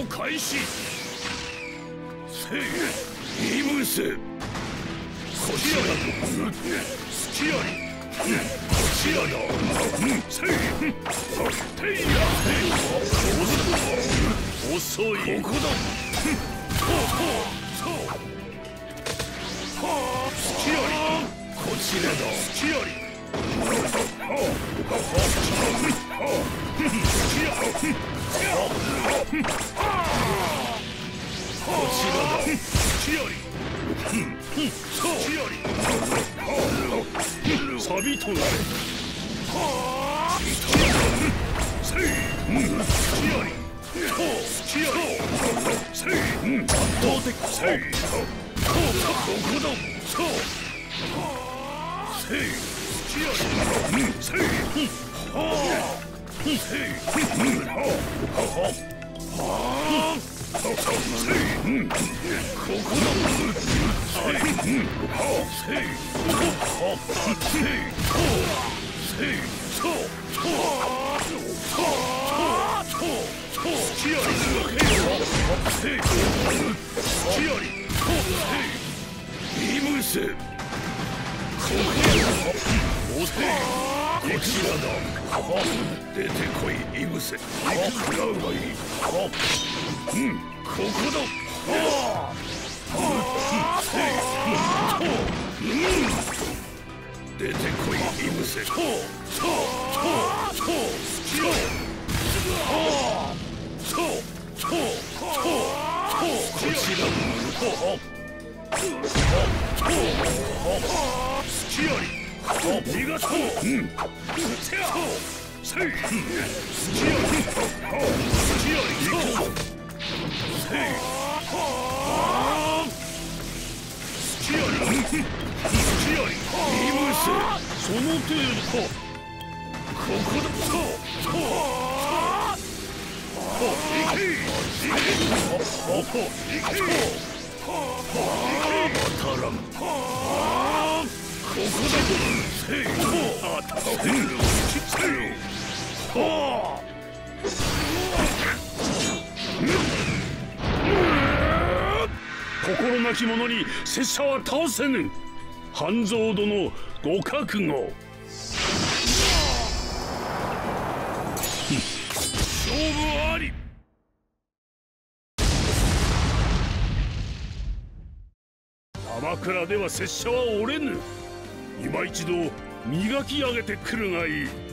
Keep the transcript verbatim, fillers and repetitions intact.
闘開始。せいイムスこちらだ。すきやりこちらだ。せいていや遅い。ここだ。すきやりこちらだ。すきやりこちらだ。すきやりサビとなれ。せいすきやりすきやりせい圧倒的せいここだ。そうせいすきやりせいはあせいはあはあせいここだ。せいはあせいはあせいこうせいそうそうそうそうすきやりせいすきやりせいイムスここせいこちらだ。出てこいイムス。食らうがいい。うんここだ。はあせい出てこいイムス。そうそうそうそうすきやりはあそうそうそうこちらだ。すきやり逃がそう。うんせやせいすきやりすきやりせいはあすきやりすきやりイムスその程度か。ここだ。そうそう行け行け行け当たらん。ここだ。せい当たせいせいはあ心なき者に拙者は倒せぬ。半蔵殿ご覚悟。勝負あり。鎌倉では拙者は折れぬ。今一度磨き上げてくるがいい。